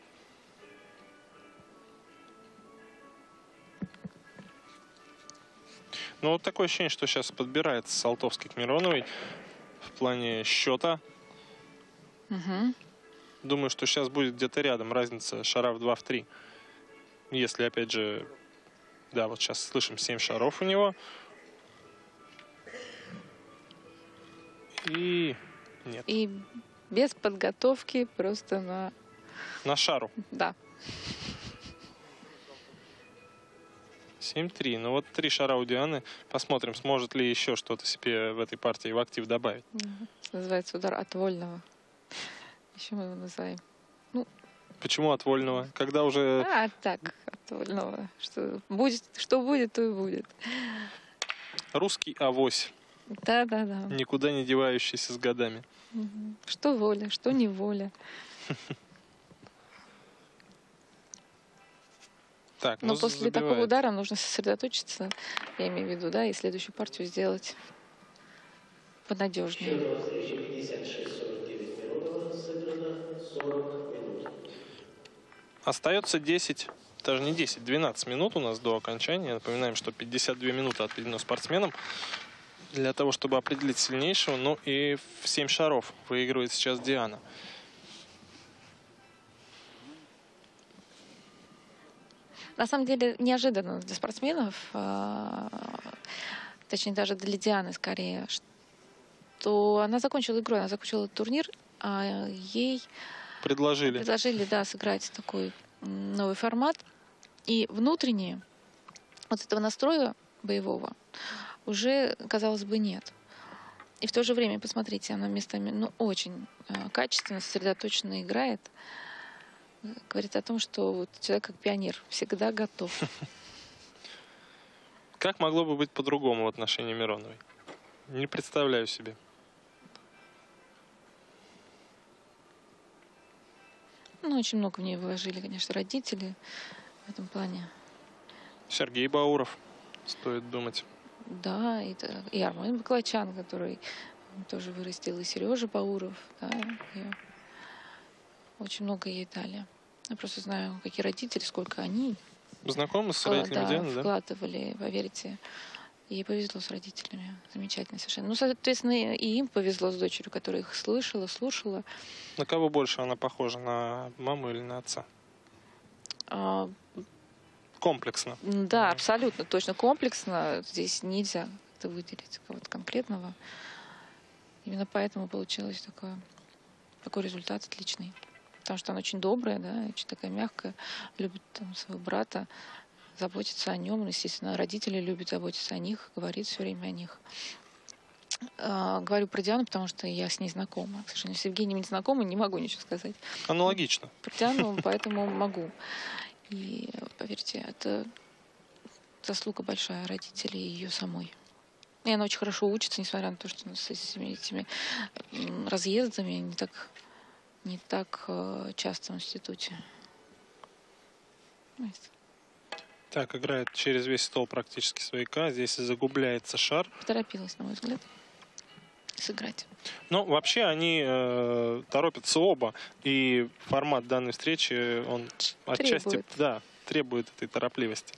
Ну вот такое ощущение, что сейчас подбирается Салтовский к Мироновой в плане счета. Угу. Думаю, что сейчас будет где-то рядом разница шара в два, в три. Если, опять же, да, вот сейчас слышим семь шаров у него. И нет, И без подготовки просто на... на шару. Да. семь-три. Ну вот три шара у Дианы. Посмотрим, сможет ли еще что-то себе в этой партии в актив добавить. Мгм. Называется удар от вольного. Еще мы его называем. Почему от вольного? Когда уже А, так, от вольного. Что будет, что будет, то и будет. русский авось, Да, да, да. никуда не девающийся с годами. Мгм. Что воля, что не воля. Так, Но ну, после такого забивает. удара нужно сосредоточиться, я имею в виду, да, и следующую партию сделать понадежнее. Счет встречи пятьдесят шесть сорок девять Миронова, сыграно сорок минут. Остается десять, даже не десять, двенадцать минут у нас до окончания. Напоминаем, что пятьдесят две минуты отведено спортсменам для того, чтобы определить сильнейшего. Ну и в семь шаров выигрывает сейчас Диана. На самом деле неожиданно для спортсменов, а, точнее даже для Дианы скорее, что она закончила игру, она закончила турнир, а ей Предложили. предложили, да, сыграть такой м, новый формат. И внутренне вот этого настроя боевого уже, казалось бы, нет. И в то же время, посмотрите, она местами ну, очень э, качественно, сосредоточенно играет. Говорит о том, что вот человек как пионер, всегда готов. Как могло бы быть по-другому в отношении Мироновой? Не представляю себе. Ну, очень много в нее вложили, конечно, родители в этом плане. Сергей Бауров, стоит думать. Да, это и Армен Баклачан, который тоже вырастил, и Сережа Бауров, да, и очень много ей дали. Я просто знаю, какие родители, сколько они Вы знакомы с вкла- родителями да, Дианы, да? вкладывали, поверьте. Ей повезло с родителями. Замечательно совершенно. Ну, соответственно, и им повезло с дочерью, которая их слышала, слушала. На кого больше она похожа, на маму или на отца? А, Комплексно. да, абсолютно, точно комплексно. Здесь нельзя как-то выделить кого-то конкретного. Именно поэтому получилось такое, такой результат отличный. Потому что она очень добрая, да, очень такая мягкая, любит там своего брата, заботится о нем. Естественно, родители любят заботиться о них, говорит все время о них. А, говорю про Диану, потому что я с ней знакома. К сожалению, с Евгением не знакома, не могу ничего сказать. Аналогично. Про Диану, поэтому могу. И поверьте, это заслуга большая родителей и ее самой. И она очень хорошо учится, несмотря на то, что с этими, этими м, разъездами не так, не так э, часто в институте. Знаете. Так, играет через весь стол практически свояка. Здесь загубляется шар. Поторопилась, на мой взгляд, сыграть. Но вообще они э, торопятся оба. И формат данной встречи, он отчасти Требует. да, требует этой торопливости.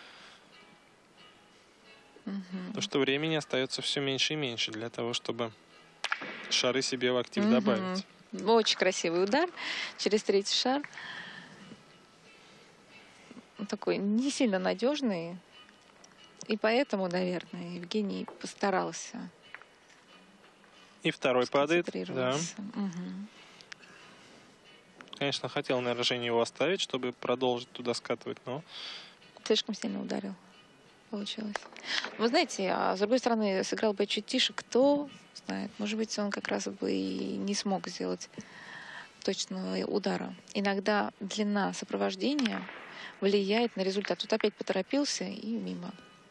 Мгм. Потому что времени остается все меньше и меньше для того, чтобы шары себе в актив Мгм. добавить. Очень красивый удар через третий шар. Такой не сильно надежный. И поэтому, наверное, Евгений постарался. И второй падает. Да. сконцентрироваться. Мгм. Конечно, хотел, наверное, Женя его оставить, чтобы продолжить туда скатывать, но Слишком сильно ударил. Получилось. Вы знаете, а с другой стороны, сыграл бы чуть тише, кто знает. Может быть, он как раз бы и не смог сделать точного удара. Иногда длина сопровождения влияет на результат. Тут опять поторопился и мимо.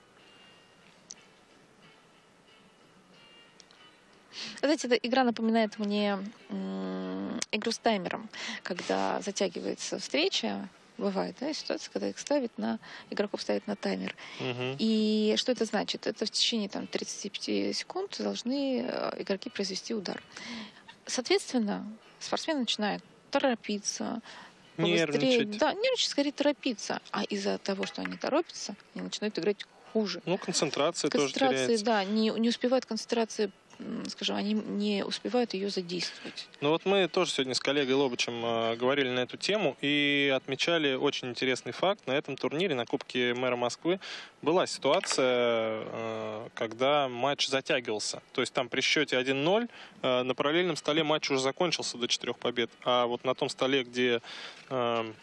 Знаете, эта игра напоминает мне м, игру с таймером, когда затягивается встреча. Бывает, да, ситуация, когда их ставят на, игроков ставят на таймер. Мгм. И что это значит? Это в течение там, тридцати пяти секунд должны э, игроки произвести удар. Соответственно, спортсмен начинает торопиться, побыстрее. Нервничать. Да, нервничать, скорее торопиться. А из-за того, что они торопятся, они начинают играть хуже. Ну, концентрация тоже Концентрации, теряется. да, не, не успевает концентрация, м, скажем, они не успевают ее задействовать. Ну вот мы тоже сегодня с коллегой Лобычем э, говорили на эту тему и отмечали очень интересный факт. На этом турнире, на Кубке мэра Москвы, была ситуация, э, когда матч затягивался. То есть там при счете один ноль э, на параллельном столе матч уже закончился до четырех побед. А вот на том столе, где... э,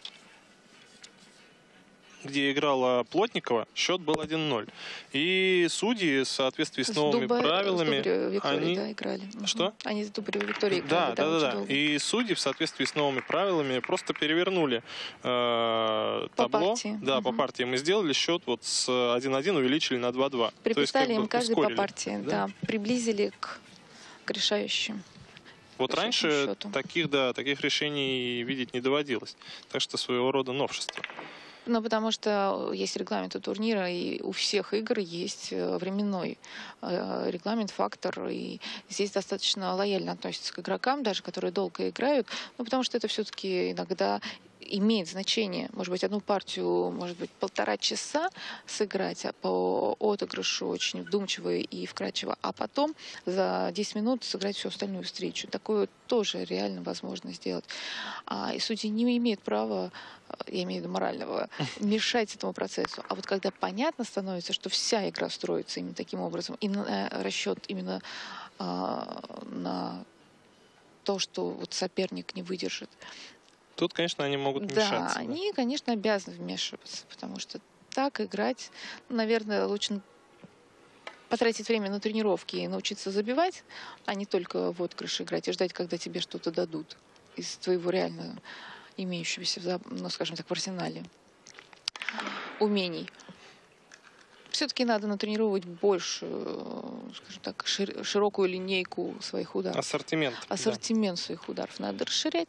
где играла Плотникова, счет был один ноль. И судьи в соответствии с новыми Дуба- правилами... С Дубаревой Викторией, они... да, играли. Мгм. Что? Они с Дубаревой Викторией Да, играли, да, да, очень да. долго. И судьи в соответствии с новыми правилами просто перевернули э, По табло. партии. Да, по Мгм. партии. Мы сделали счет вот с один один увеличили на два два. То есть, Приписали как бы им каждый по ускорили. партии, Да. да, приблизили к, к решающим. Вот По раньше счету. таких, да, таких решений видеть не доводилось. Так что своего рода новшество. Ну, потому что есть регламент у турнира, и у всех игр есть э, временной э, регламент, фактор, и здесь достаточно лояльно относятся к игрокам, даже которые долго играют, ну, потому что это все-таки иногда имеет значение. Может быть, одну партию, может быть, полтора часа сыграть а по отыгрышу очень вдумчиво и вкрадчиво, а потом за десять минут сыграть всю остальную встречу. Такое тоже реально возможно сделать. А, и судьи не имеют права, я имею в виду морального, мешать этому процессу. А вот когда понятно становится, что вся игра строится именно таким образом, и на расчет именно а, на то, что вот соперник не выдержит, Тут, конечно, они могут да, вмешаться. Да, они, конечно, обязаны вмешиваться, потому что так играть, ну, наверное, лучше потратить время на тренировки и научиться забивать, а не только в отыгрыш играть и ждать, когда тебе что-то дадут из твоего реально имеющегося, в за- ну, скажем так, в арсенале умений. Все-таки надо натренировать больше, скажем так, шир- широкую линейку своих ударов. Ассортимент. да. Ассортимент своих ударов надо расширять.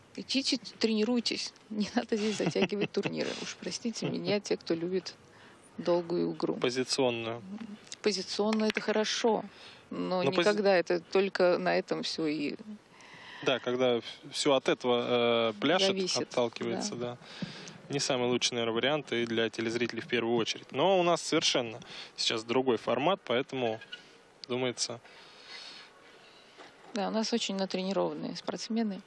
Идите, тренируйтесь. Не надо здесь затягивать турниры. Уж простите меня, те, кто любит долгую игру. Позиционную. Позиционно это хорошо, но, Но пози- никогда это только на этом все и Да, когда все от этого э, пляшет, зависит. отталкивается, Да. да. Не самый лучший, наверное, вариант и для телезрителей в первую очередь. Но у нас совершенно сейчас другой формат, поэтому, думается, Да, у нас очень натренированные спортсмены.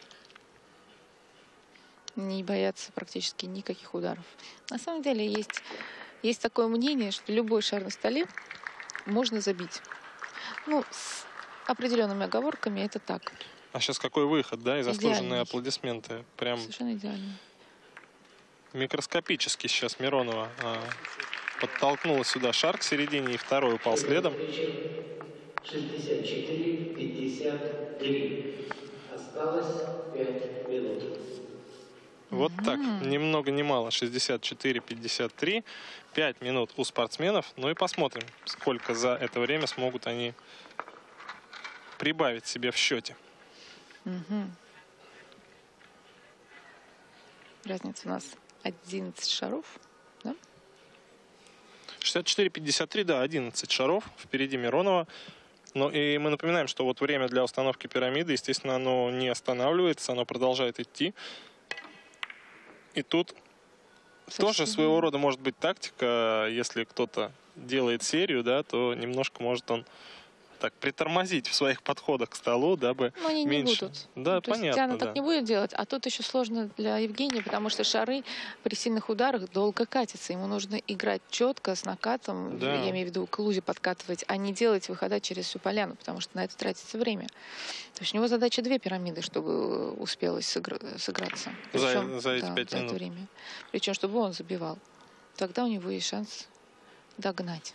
Не боятся практически никаких ударов. На самом деле есть, есть такое мнение, что любой шар на столе можно забить. Ну, с определенными оговорками это так. а сейчас какой выход, да, и заслуженные Идеальный. аплодисменты. Прям Совершенно идеально. микроскопически сейчас Миронова а, подтолкнула сюда шар к середине, и второй упал следом. шестьдесят четыре пятьдесят три. Осталось пять минут. Вот так, ни много ни мало, шестьдесят четыре пятьдесят три, пять минут у спортсменов. Ну и посмотрим, сколько за это время смогут они прибавить себе в счете. Мгм. Разница у нас одиннадцать шаров. Да? шестьдесят четыре пятьдесят три, да, одиннадцать шаров, впереди Миронова. Ну и мы напоминаем, что вот время для установки пирамиды, естественно, оно не останавливается, оно продолжает идти. И тут тоже своего рода может быть тактика, если кто-то делает серию, да, то немножко может он так притормозить в своих подходах к столу, дабы Но они меньше. не будут. Да, Ну, то есть понятно, Диана да. так не будет делать, а тут еще сложно для Евгения, потому что шары при сильных ударах долго катятся. Ему нужно играть четко, с накатом, Да. я имею в виду к лузе подкатывать, а не делать выхода через всю поляну, потому что на это тратится время. То есть у него задача две пирамиды, чтобы успелось сыгра- сыграться. За- Причем, за эти да, пять за это минут. время. Причем, чтобы он забивал. Тогда у него есть шанс догнать.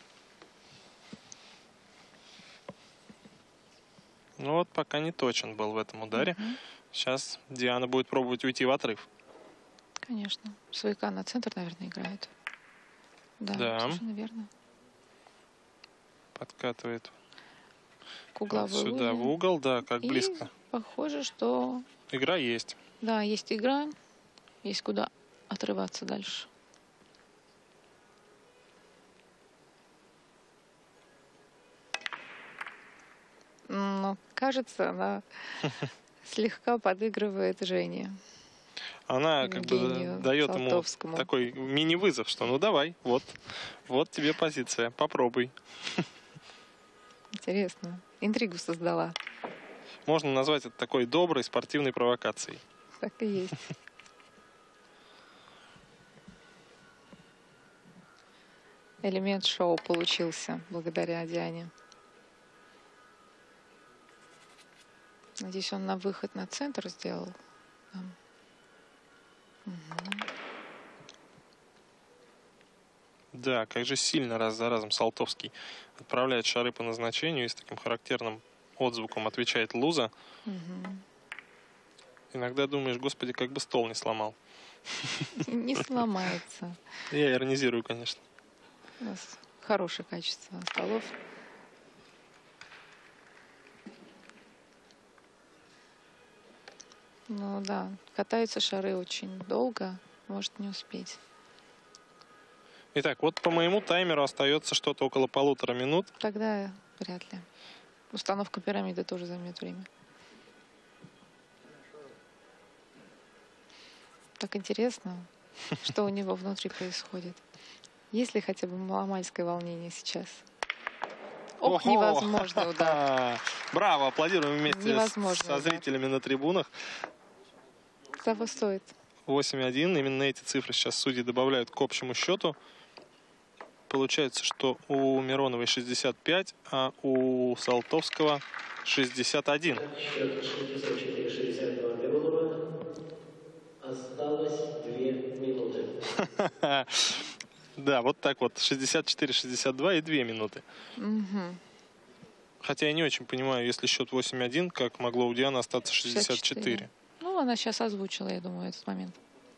Ну вот пока не точен был в этом ударе. Мгм. Сейчас Диана будет пробовать уйти в отрыв. Конечно. Свояка на центр, наверное, играет. Да, Да. совершенно верно. Подкатывает К вот угловой сюда лузе. в угол, да, как И близко. похоже, что Игра есть. да, есть игра, есть куда отрываться дальше. Но кажется, она слегка подыгрывает Жене. Она как бы Евгению дает ему Салтовскому. такой мини-вызов, что ну давай, вот, вот тебе позиция, попробуй. Интересно. Интригу создала. Можно назвать это такой доброй спортивной провокацией. Так и есть. Элемент шоу получился благодаря Диане. Надеюсь, он на выход на центр сделал. Да. Мгм. Да, как же сильно раз за разом Салтовский отправляет шары по назначению и с таким характерным отзвуком отвечает луза. Мгм. Иногда думаешь, господи, как бы стол не сломал. Не сломается. Я иронизирую, конечно. У нас хорошее качество столов. Ну да, катаются шары очень долго, может не успеть. Итак, вот по моему таймеру остается что-то около полутора минут. Тогда вряд ли. Установка пирамиды тоже займет время. Так интересно, что у него внутри происходит. Есть ли хотя бы маломальское волнение сейчас? Ох, Ого! невозможный удар. Ха-ха! Браво, аплодируем вместе с- Невозможный со удар. зрителями на трибунах. Того стоит. восемь один. Именно эти цифры сейчас судьи добавляют к общему счету. Получается, что у Мироновой шестьдесят пять, а у Салтовского шестьдесят один. Счет шестьдесят четыре шестьдесят два Миронова. Осталось две минуты. Да, вот так вот. шестьдесят четыре шестьдесят два и две минуты. Мгм. Хотя я не очень понимаю, если счет восемь один, как могло у Дианы остаться шестьдесят четыре. Ну, она сейчас озвучила, я думаю, этот момент.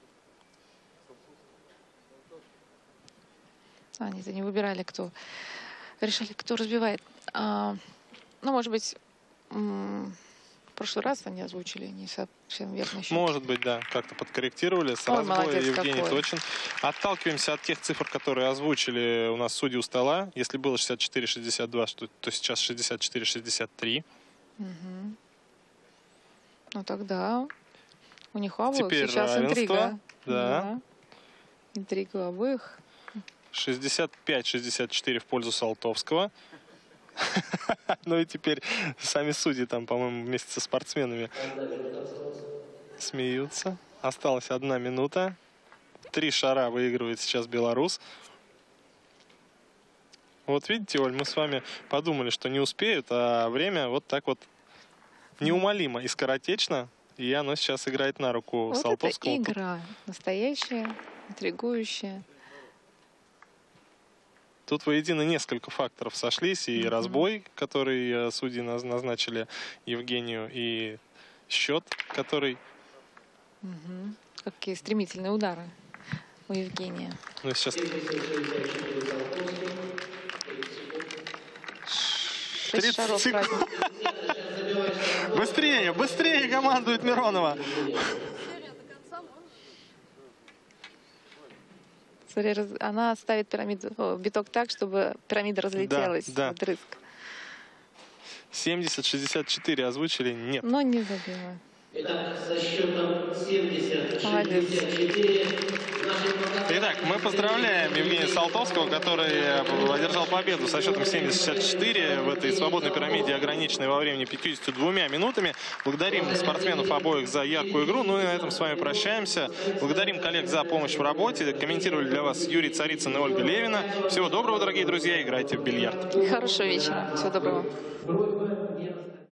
А, нет, они выбирали, кто. Решили, кто разбивает. А, ну, может быть, м, прошлый раз они озвучили не совсем верный счет. Может быть, да, как-то подкорректировали. С разбоя молодец Евгений какой. Точин. Отталкиваемся от тех цифр, которые озвучили у нас судьи у стола. Если было шестьдесят четыре шестьдесят два, что, то сейчас шестьдесят четыре шестьдесят три. Угу. Ну тогда у них у обоих Теперь сейчас равенство. интрига. Да. Интрига у обоих. шестьдесят пять шестьдесят четыре в пользу Салтовского. Ну и теперь сами судьи там, по-моему, вместе со спортсменами смеются. Осталась одна минута. Три шара выигрывает сейчас белорус. Вот видите, Оль, мы с вами подумали, что не успеют, а время вот так вот неумолимо и скоротечно. И оно сейчас играет на руку Вот Салтовскому. это игра. Настоящая, интригующая. Тут воедино несколько факторов сошлись. И Мгм. разбой, который э, судьи наз- назначили Евгению, и счет, который... Мгм. Какие стремительные удары у Евгения. Ну, сейчас... Шесть тридцать шаров секунд. разницы. Быстрее, быстрее командует Миронова. Смотри, раз- она ставит пирамиду, о, биток так, чтобы пирамида разлетелась да. вдрызг. семьдесят шестьдесят четыре озвучили? Нет. Но не забила. Итак, со счетом семьдесят Молодец. шестьдесят четыре наши показатели... Итак, мы поздравляем Евгения Салтовского, который одержал победу со счетом семьдесят шестьдесят четыре в этой свободной пирамиде, ограниченной во времени пятьюдесятью двумя минутами. Благодарим спортсменов обоих за яркую игру. Ну и на этом с вами прощаемся. Благодарим коллег за помощь в работе. Комментировали для вас Юрий Царицын и Ольга Левина. Всего доброго, дорогие друзья. Играйте в бильярд. Хорошего вечера. Всего доброго. Просьба не